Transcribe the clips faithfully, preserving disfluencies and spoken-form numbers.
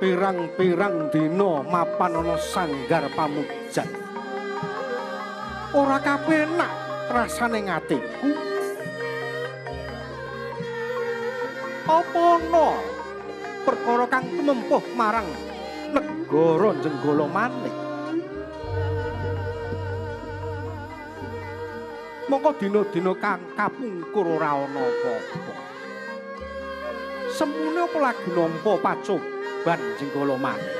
pirang-pirang dina mapan ana sanggar pamujan. Ora kapenak rasane ngatiku. Apa ana perkara kang tumempuh marang negara Jenggala Manik? Mongko dina-dina kang kapungkur ora ana apa-apa. Semune apa lagi nampa pacoban Jenggala Manik?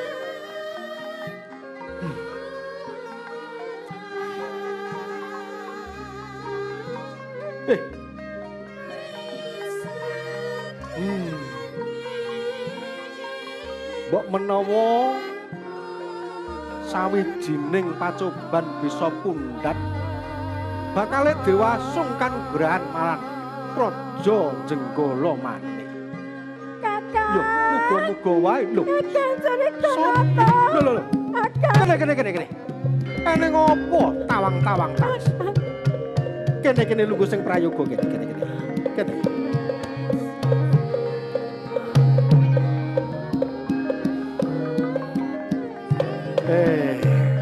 Hmm. Eh. Hmm. Mbok menawa sawijining pacoban bisa pundhat bakale dewasung kanugrahan marang Praja Jenggala Manik. Kakang. Yo, muga-muga wae lho. Kakang cerita Sopo? Lho lho lho. Kakang. Kene kene kene kene. Ene ngopo tawang-tawang tas? Kene kene lungguh sing prayoga kene kene kene. Kene. Eh.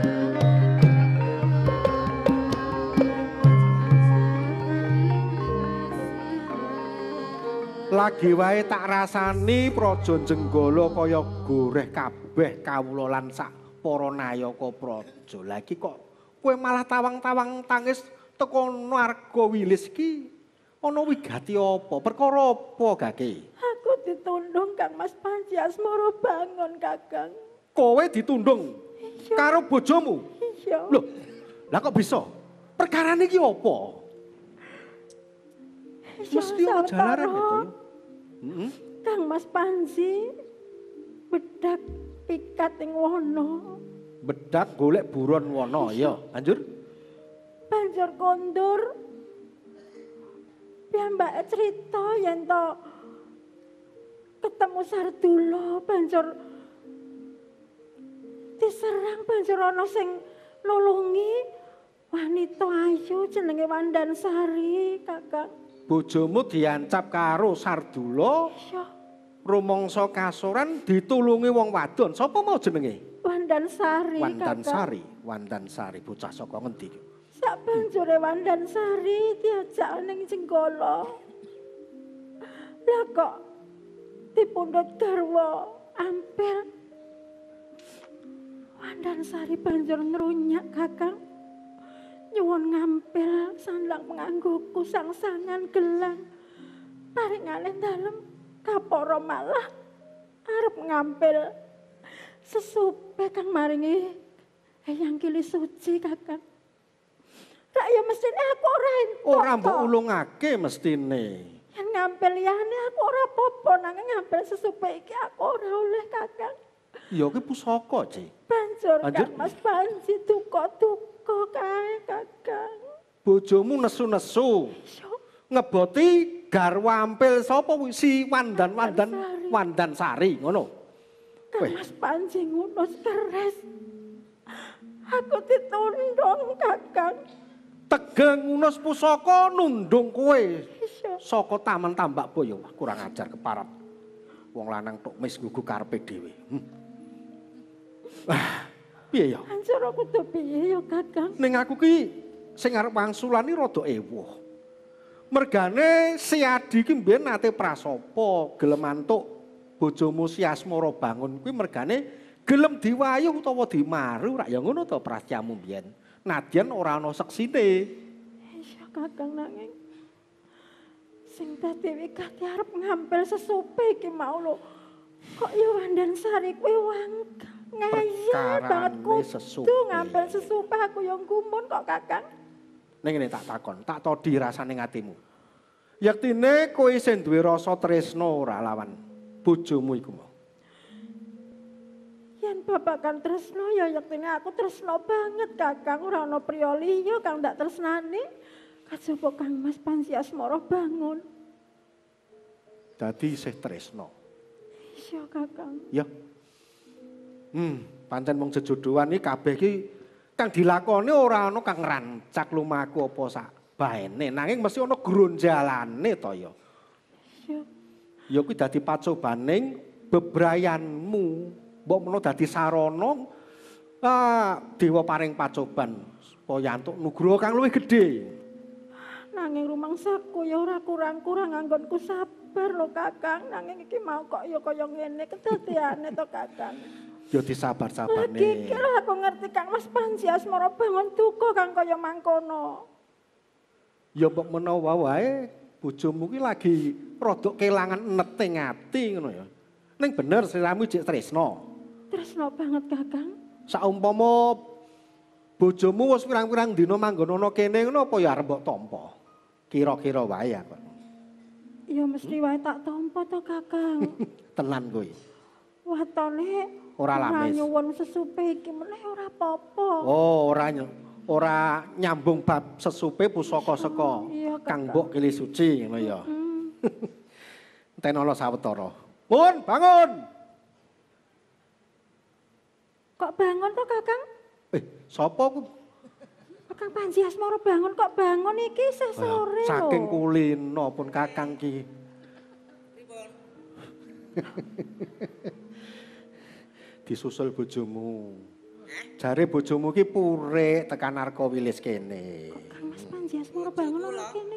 Lagi wae tak rasani Praja Jenggala kaya goreh kabeh kawula lan sak para nayaka praja. Lagi kok kowe malah tawang-tawang tangis teko narga wilis ki ana wigati apa? Perkara apa gake? Aku ditundung Kang Mas Panji Asmara Bangun, Kakang. Kowe ditundung Iya. karo bojomu? Iya. Loh, lah kok bisa? Perkarane iki apa? Iya, Mesti ana jalaran Sawetara. gitu ya. Heeh. Kang Mas Panji bedak pikat ing wana. Bedak golek buron wana ya. Lanjut. Banjur kondur. Piyambake cerita yen to ketemu Sardula banjur diserang banjur ana sing nulungi wanita ayu jenenge Wandansari, Kakang. Bojomu diancap karo Sardula, Iya, rumangsa kasoran ditulungi wong wadon. Sapa mau jenenge? Wandansari, Kakang. Wandansari, Wandansari bocah saka ngendi iki? Sak banjure Wandansari diajak ning Jenggala. Lah kok dipundhut garwa ampel. Wandansari banjur ngrunyak, Kakang. Nyuwun ngampil sandang penganggoku sangsangan gelang. Paringane dalem kapara malah arep ngampil sesupe kang maringi Eyang Kili Suci, Kakang. Kak ya mestine aku ora entuk. Ora mbok ulungake mestine. Yen ngampil liyane aku ora apa-apa nanging ngampil sesupe iki aku ora oleh, Kakang. Ya ki pusaka, Cik. Banjur Lanjut. Kang Mas Panji duka-duka kae, Kakang. Bojomu nesu-nesu. Iya. Ngeboti garwa ampil sapa kuwi? Si Wandan Wandan Wandansari. Wandansari ngono. Kang Weh. Mas Panji ngunus keres. Aku ditundung, Kakang. Tegeng ngunus pusaka nundung kowe Iya. saka Taman Tambak Boyo. Wah, kurang ajar keparap. Wong lanang tok mis gugu karepe dhewe. Hmm. Ah, piye ya? Banjur aku kudu piye ya, Kakang? Ning aku ki sing arep wangsulani rada ewoh. Mergane si Adi ki mbiyen nate prasapa gelem antuk bojomu Si Asmara Bangun kuwi mergane gelem diwayuh utawa dimaru rak ya ngono to prasyamu mbiyen. Nadyan ora ana seksine. Iya, Kakang nanging sing dadi wigati arep ngampil sesupe iki mau lho. Kok ya Wandansari kuwi wangkal. Ngayal Perkarane banget sesupe. kudu ngampil sesupe aku yang gumun kok, Kakang. Ning ngene tak takon, tak todi rasane ngatimu. Yektine kowe isih duwe rasa tresna ora lawan bojomu iku mau. Yen babagan tresno ya yektine aku tresno banget, Kakang. Ora ana priya liya kang ndak tresnani kajaba Kang Mas Panji Asmara Bangun. Dadi isih tresna. Iya, Kakang. Ya. Hmm, pancen wong jejodohan iki kabeh iki kang dilakoni ora ana kang rancak lumaku apa sak baene, nanging mesti ana gronjalane to ya. Iya. Ya kuwi dadi pacobaning bebrayanmu mbok menawa dadi sarana ah dewa paring pacoban supaya antuk nugraha kang luwih gedhe. Nanging rumangsaku ya ora kurang-kurang anggonku sabar lho Kakang, nanging iki mau kok ya kaya ngene kedadeane to Kakang. Ya disabar-sabane. Lagi iki lho aku ngerti Kang Mas Panji asmara bangun duka Kang kaya mangkono. Ya mbok menawa wae bojomu ki lagi rada kelangan enete ngati ngono ya. Ning bener sliramu jek tresna. Tresna banget Kakang. Saumpama bojomu wis pirang-pirang dina manggon ana kene ngono apa ya arep mbok tampa? Kira-kira wae apa? Ya mesti wae tak tampa to Kakang. Tenan kowe. Watone Ora lames. nyuwun sesupe iki meneh ora apa-apa. Oh, ora ora nyambung bab sesupe pusaka seka Iya, Kang Kakang. Mbok Kili Suci ngono ya. Hmm. Tenala sawetara. Mun, bangun. Kok bangun to Kakang? Eh, sapa ku? Kakang Panji asmara bangun kok bangun iki isih sore lho. Saking kulino pun Kakang ki. Disusul bojomu. Jare bojomu ki purik tekan Arkawilis kene. Kang Mas Panji asmara bangun ana kene.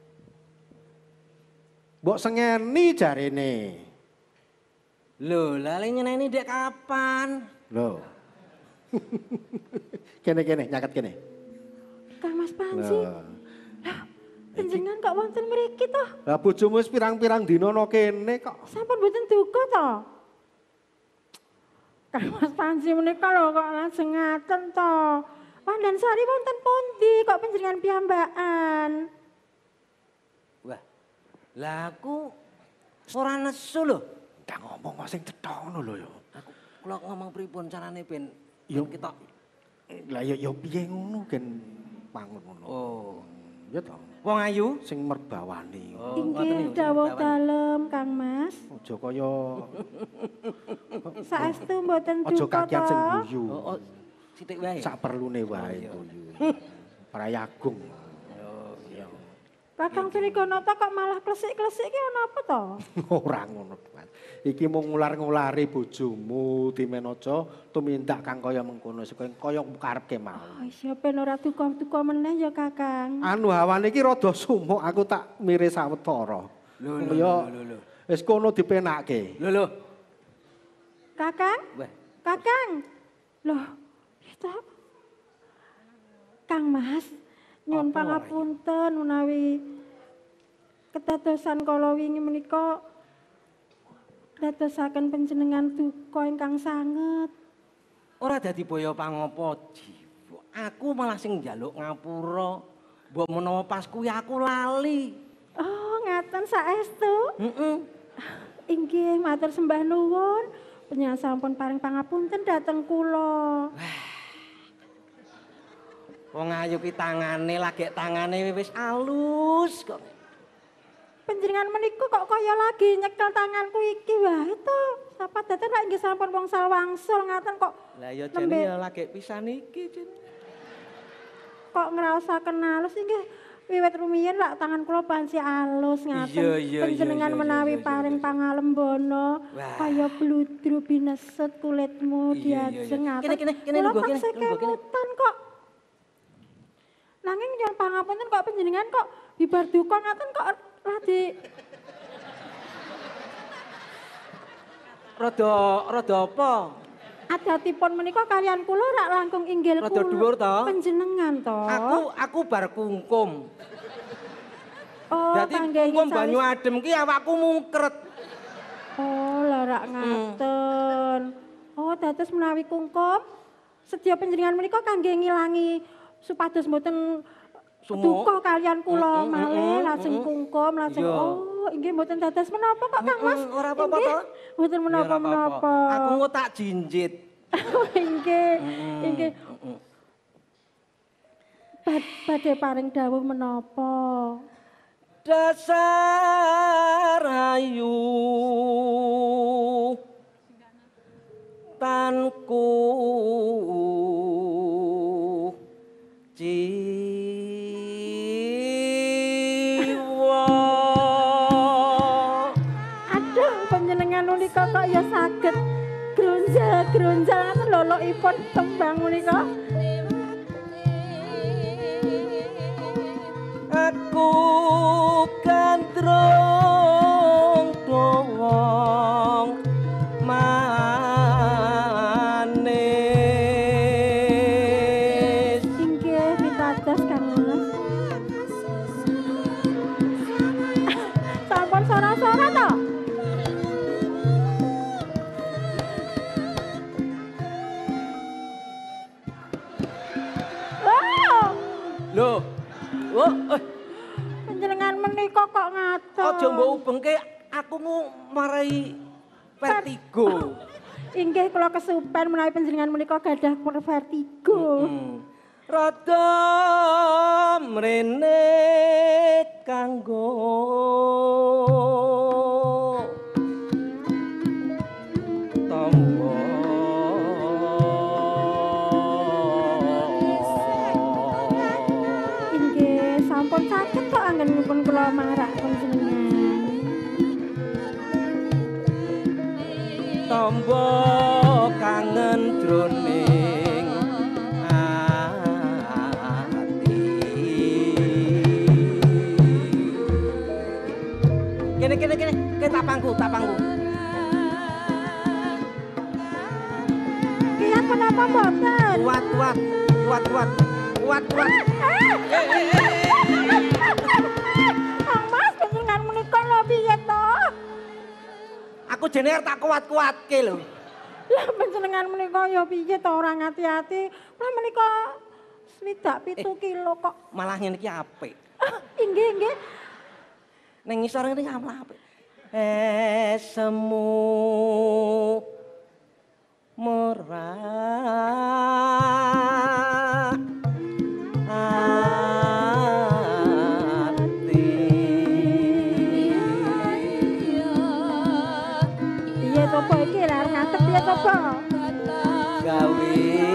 Mbok sengeni jarene. Lho, lali nyeneni dek kapan? Lho. Kene-kene nyaket kene. Kang Mas Panji. Lah, Lah, panjenengan kok wonten mriki to? lah bojomu wis pirang-pirang dina ana kene kok. Sampun mboten duka to? Kang Mas Panji menika lho kok lajeng ngaten to. Wandansari wonten pundi kok panjenengan piyambakan? Wah, lah aku ora nesu lho. Ndak ngomong kok sing cetha ngono lho ya. Aku kula ngomong pripun carane ben Yo. ben kita. Lah ya ya piye ngono gen pangun ngono. Oh, Ya to. wong ayu. Sing merbawani. Oh, ngoten Inggih niku, dawuh Bawan. dalem Kang Mas. Aja kaya Saestu mboten aja duka kakian sing to. guyu. Oh, oh, sithik wae. Sak perlune wae guyu. Prayagung. Oh, iya. Kakang Sriganata kok malah klesik-klesik ki ana apa to? Ora ngono, Mas. Iki mung ngular-ngulari bojomu dimen aja tumindak kang kaya mengkono sing kaya karepke mau. Oh, iya ben ora duka-duka meneh ya Kakang. Anu hawane iki rada sumuk aku tak mire sawetara. Lho, lho, Ya lho, lho. wis kono dipenakke. Lho, lho. Kakang? Wah, Kakang. Loh, itu Kang Mas, nyuwun Apa, pangapunten menawi kedadosan kala wingi menika dadosaken panjenengan duka ingkang sanget. ora dadi boyo pangopo jiwa. Aku malah sing njaluk ngapura. Mbok menawa pas kuwi aku lali. Oh, ngaten saestu. Heeh. Inggih, matur sembah nuwun. Panjenengan sampun paring pangapunten dhateng kula. Wong ayu ki tangane lagi tangane wis alus kok. Panjenengan meniku kok kaya lagi nyekel tanganku iki wae to. Sapa daten rak nggih sampun wangsul wangsul ngaten kok. Lah ya Nembe- jane ya lagi pisan iki, Jen. Kok ngraosaken alus inggih wiwit rumiyin rak tangan kula panci alus ngaten. Iya, iya, Panjenengan iya, iya, menawi iya, iya, paring iya. pangalembono Wah. kaya bludru bineset kulitmu Iya, iya, diajeng iya. ngaten. Kene, kene, kene, Kula lungguh, kene, taksih lungguh, kene. kemutan kok. Nanging yang pangapunten kok panjenengan kok bibar duka ngaten kok radi Rada rada apa? adatipun menika kalian kula rak langkung inggil Rada kula. dhuwur to? Panjenengan to. Aku aku bar kungkum. oh, Dadi kangge kungkum sawis- banyu adem ki awakku mungkret. Oh, larak ngaten. Oh, dados menawi kungkum sedya panjenengan menika kangge ngilangi supados mboten Sumuk. duka kalian kula Mm, mm, malih mm, lajeng mm. kungkum lajeng Iya. oh inggih mboten dados menapa kok Kang Mas. Mm, ora apa-apa Inggih, to? Mboten Ya, ora apa-apa. menapa-menapa. Aku engko tak jinjit. Inggih, Mm, inggih. mm. Bad- Badhe paring dawuh menapa? Dasar ayu tanku jiwa. Aduh, panjenengan menika kok ya saged grunji grunjal-grunjal ngaten lolokipun tembang menika. Aku gandrung dowong manis. Inggih pitados Kang Mas. Sampun sora-sora to? Wow! Loh. Oh, eh. Panjenengan menika kok ngaten. Aja mbok ubengke aku mu marai vertigo. Inggih kula kesupen menawi panjenengan menika gadah vertigo. Hmm. Rada mrene kanggo tombo Inggih sampun saged kok anggenipun kula marak panjenengan. tombo kangen jroning ati. Kene kene kene, kene tapangku, tapangku. Kiyat menapa mboten? Kuat kuat, kuat kuat, kuat kuat. Kang Mas panjenengan menika lho piye to? Aku jenenge tak kuat-kuatke lho. Lah panjenengan menika ya piye to ora ngati-ati? Lah menika swidak pitu kilo kok. Malah ngene iki apik. Ah, inggih inggih. Ning ngisor ngene malah apik. Eh semu murah ati. Piye to kok iki lah ngadeg piye to kok? Gawe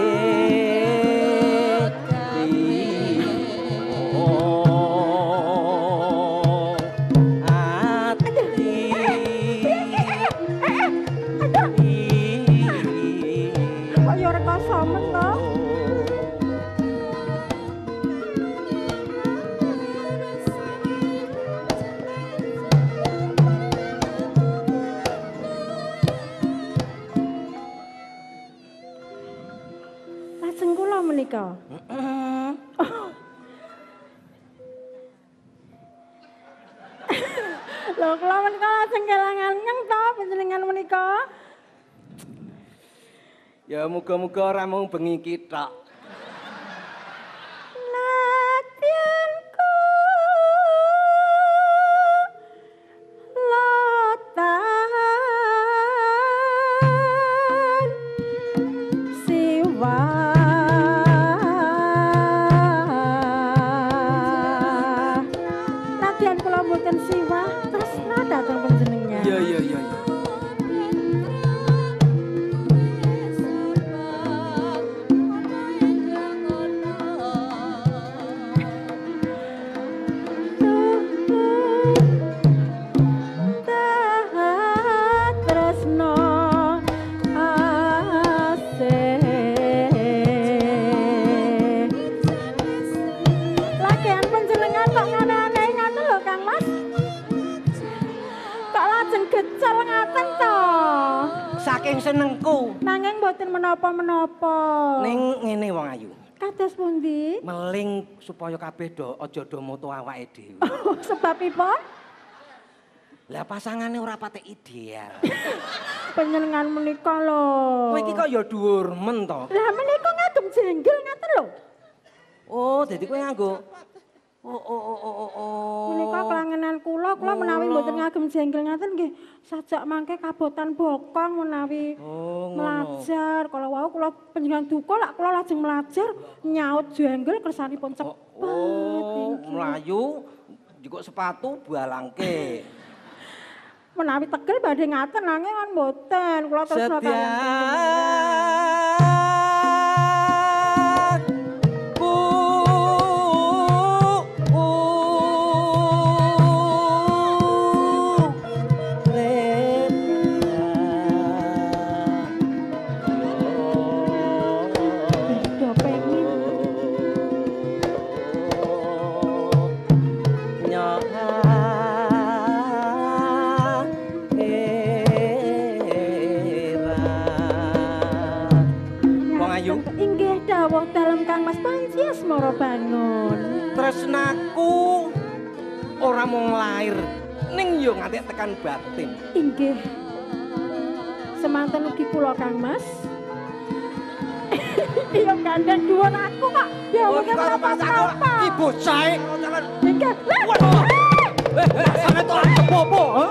Kok ya ora kosomen to? Lajeng kula menika. Lho kula menika lajeng kelangan nyeng to panjenengan menika. Ya muga-muga ora mung bengi iki tok. Latihanku lotan siwa latihan kula mboten siwa tresna dhateng panjenengan. Iya iya iya iya. Lagian panjenengan kok ngono-ngono ngaten lho Kang Mas. Kok lajeng gecel ngaten to? Saking senengku Nanging mboten menapa-menapa. ning ngene wong ayu. Kados pundi? Meling supaya kabeh do aja do moto awake dhewe. Sebabipun Lah pasangane ora patek ideal. panjenengan menika lho. Kowe iki kok ya dhuwur men to. Lah menika ngagem jenggel ngaten lho. Oh, dadi kowe nganggo Oh oh oh oh oh. oh. Menika kelangenan kula, kula menawi mboten ngagem jenggel ngaten nggih sajak mangke kabotan bokong menawi Oh, ngono. melajar. Kalau wau kula panjenengan duka lak kula lajeng melajar nyaut jenggel kersanipun cepet. Oh, Inggih. mlayu njukuk sepatu bualangke. Menawi tegel badhe ngaten nanging kan mboten kula terus Setia ku dawuh dalem Kang Mas Panji Asmara Bangun. Tresnaku ora mung lair, ning yo nganti tekan batin. Inggih. Semanten ugi kula Kang Mas. Iya gandeng dhuwur aku kok. Ya mungkin apa-apa. Ibu sae. Inggih. Waduh. Eh, sampe to apa-apa, ha?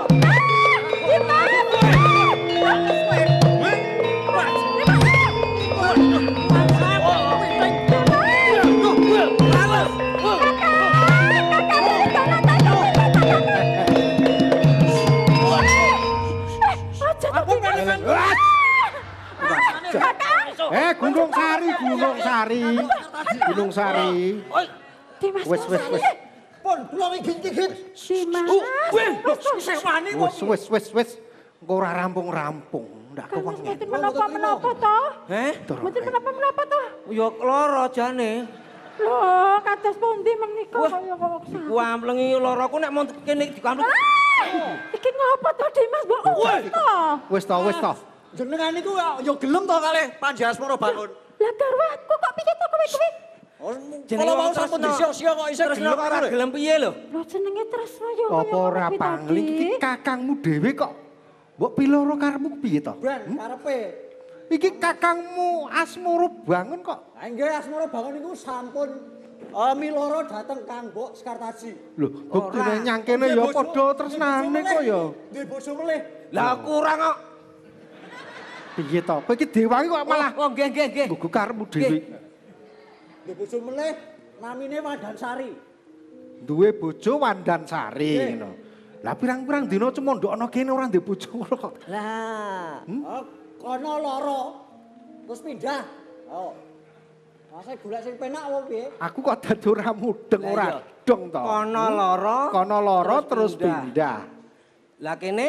Eh, Gunung Sari, Gunung Sari. Gunung Sari. Dimas. Wes wes wes. Pun, kula wingi dikit. Dimas. Wis wani Wes wes wes wes. Engko ora rampung-rampung. Ndak Kang Mas kewengen. mboten menapa-menapa to? Heh? Mboten menapa-menapa to? Ya lara jane. Lho, kados pundi menika kaya kok Iku amplengi laraku nek mau kene dikampleng. Iki ngopo to Dimas? Mbok urus to? Wes to, wes to. Jenengan niku ya gelem to kalih Panji Asmara Bangun. Lah garwaku kok piye to kowe kuwi? Oh, Jenenge kalau mau wong sampun tresno. disio-sio kok isih Tresno gelem ora lho. gelem piye lho? Lho jenenge Tresno ya kaya Apa ora ngono kuwi pangling tadi. iki kakangmu dhewe kok. Mbok piloro karepmu piye to? Ben, karepe. Iki kakangmu Asmara Bangun kok. Ha nggih Asmara Bangun niku sampun eh miloro dateng Kang Mbok Sekartaji. Lho, buktine nyangkene ya padha tresnane kok ya. Nggih bojo melih. Lah kurang kok. Piye to? Kowe iki dewangi kok malah Oh, nggih nggih nggih. nggugu karepmu dhewe. Nggih bojo melih namine Wandansari. Duwe bojo Wandansari Nggih. ngono. Lah pirang-pirang dina cemondhokno kene ora ndek bojo ngono kok. Lah, oh, kono loro. Terus pindah. Oh. Masa golek sing penak apa piye? Aku kok dadi ora mudeng Lah ora iya. dong to. Kono lara. Kono loro terus terus pindah. pindah. Lah kene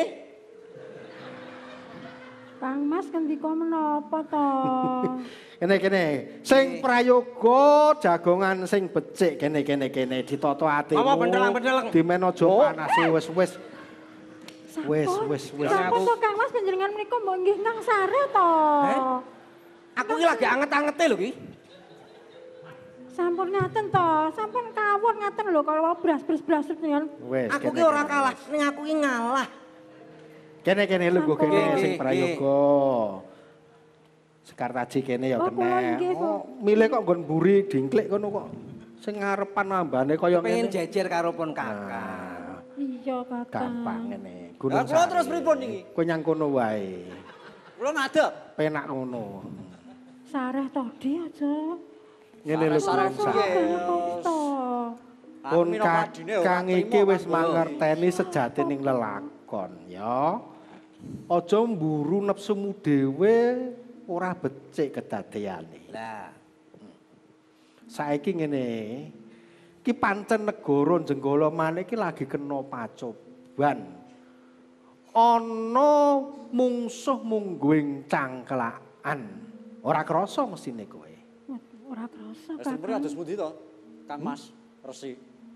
Kang Mas ngendika menapa to? Kene kene sing prayoga jagongan sing becik kene kene kene ditata atimu. Apa bendeleng-bendeleng? Dimen aja panas wis wis. Wis wis wis. Sampun to Kang Mas panjenengan menika mbok nggih nang sare to? Heh? Aku iki lagi anget-angete lho ki. Sampun ngaten to, sampun kawon ngaten lho kalau bras-bras jenengan. Wis. Aku kene, ki ora kene, kalah, wis. ning aku ki ngalah. Kene kene lho nggo kene Sampun. sing Nggih, prayoga. Sekartaji kene ya Oh, kula kene. nggih, kok. Oh, milih kok nggon mburi dingklik kono kok. Sing ngarepan ambane kaya Pengen ngene. jejer karo pon kakak. Nah, Iya Kakang. gampang ngene. Lah Gunung kula Sari. terus pripun niki? Kowe nyang kono wae. Kula ngadep. Penak ngono. Sareh to di aja. Ngene lho Sareh Gunung sareh Sari. piye? To. Pun Aku minangka adine ora Kang trimo iki wis kanggo- mangerteni sejatining lelakon ya. Aja mburu nepsumu dhewe ora becik kedadeyane. Lah, Saiki ngene. Ki pancen negara Jenggala maneh iki lagi kena pacoban. Ana mungsuh mungguing cangkelakan. Ora krasa mestine kowe. Waduh, ora krasa Wis sebenere Kakang. atus pundi to? Kang Mas Resi.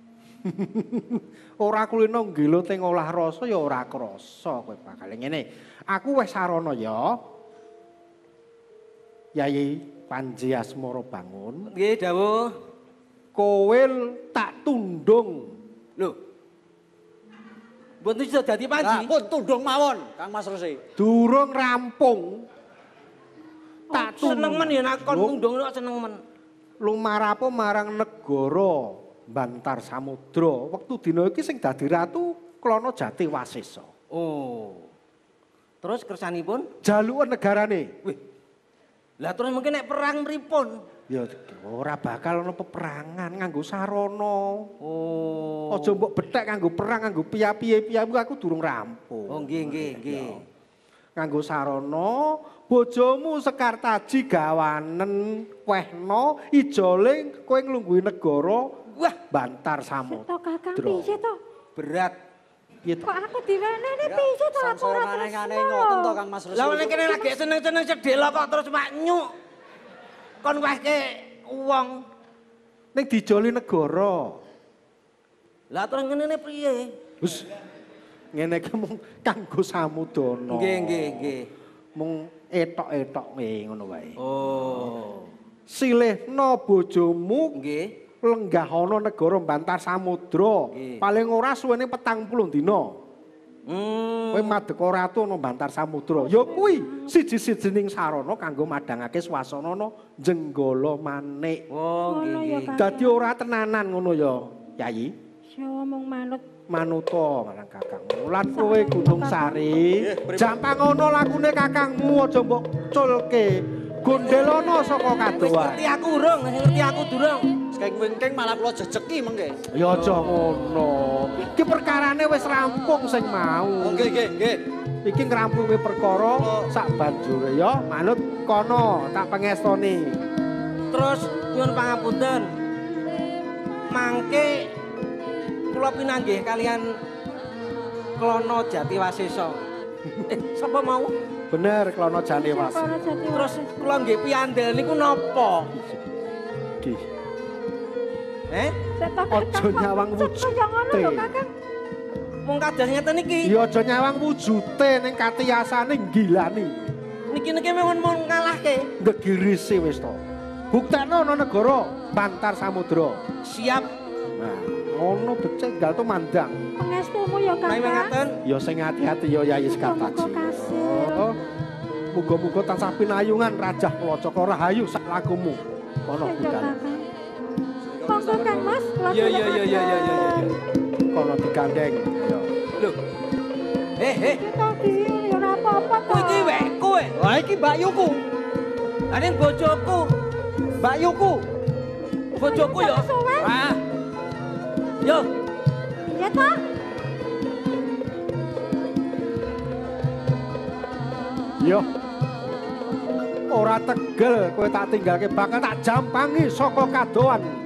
Ora kulino nggelo teng olah rasa ya ora krasa kowe bakal ngene. Aku wis sarana ya. Yai Panji Asmara Bangun. nggih dawuh. Kowe tak tundung. Lho. Mboten iso dadi Lah panji. pun tundung mawon Kang Mas Resi. Durung rampung. Tak Seneng men ya nek kon Lho, tundung kok seneng men. lumarapo marang negara Bantar Samudra. Wektu dina iki sing dadi ratu Klana Jati Wasesa. Oh. Terus kersanipun? Jaluken negarane. Wih. Lah terus mungkin nek perang pripun? Ya ora bakal ana peperangan nganggo sarana. Oh. Aja mbok bethek nganggo perang nganggo piye-piye aku durung rampung. Oh nggih nggih nggih. Nganggo sarana bojomu Sekartaji gawanen wehna ijole kowe nglungguhi negara Wah, Bantar To Samudra. Kakang piye to? berat. Piye to? Kok aku diwenehne piye to aku ora aneh-aneh tresno. ngoten to Kang Mas Resi. Lah nek kene lagi seneng-seneng sedhela kok terus mak nyuk. Kon wehke wong. Ning dijoli negara. Lah terus ngene piye? Wis ngene iki mung kanggo samudana. Nggih nggih nggih. Mung etok-etok ngono wae. Oh. silihna bojomu Nggih. lenggah ana negara Bantar Samudra. Nggih. Paling ora suwene petang puluh dina. Hmm. Kowe madheka ratu ana Bantar Samudra. Ya kuwi siji-sijining sarana kanggo madhangake swasanana Jenggala Manik. Oh, Ngono ya, nggih. Kakang. Dadi ora tenanan ngono ya, Yayi. Ya omong manut. Manuta marang kakangmu. Lan kowe Gunung Sari, jampang ana lakune kakangmu aja mbok culke. Gondelana saka Wis kadoan. ngerti aku urung, wis ngerti aku durung. Sekeng wingking malah kula jejeki mengke. Ya aja ngono. Iki perkarane wis rampung sing mau. Oh nggih nggih nggih. Iki ngrampungi perkara sak banjure ya. Manut kono tak pengestoni. Terus nyuwun pangapunten. Mangke kula pinanggih kalian Klono Jatiwasesa. Eh, sapa mau? Bener Klono Jatiwas. Para jati Terus kula nggih piyandel niku napa? Nggih. Eh? Aja nyawang wujud. Ya ngono lho, Kakang. Wong kados ngeten iki. Ya aja nyawang wujute ning katiyasane gilani. Niki-niki mewon mau ngalahke. Ndegirisi wis to. Buktekno ana negara Bantar Samudra. Siap. Nah, ngono becik gal to mandang. Pengestumu ya, Nami Kakang. ngaten. Ya sing ati-ati ya Yayi Sekartaji. Muga-muga kasil. Oh, muga-muga tansah pinayungan Rajah Palacaka rahayu sak lakumu. Kono Ya, budal. Kakang. Monggo Kang Mas, kula Iya iya iya iya iya iya. Kono digandeng. Ya. Lho. Eh eh, Kita di ya ora apa-apa to. kowe iki wekku e. Wah iki mbakyuku. Ane bojoku. Mbakyuku. Bojoku ya. Suwe. Wah. Yo, Ya ta? Yo. Ora tegel kowe tak tinggalke bakal tak jampangi saka kadoan.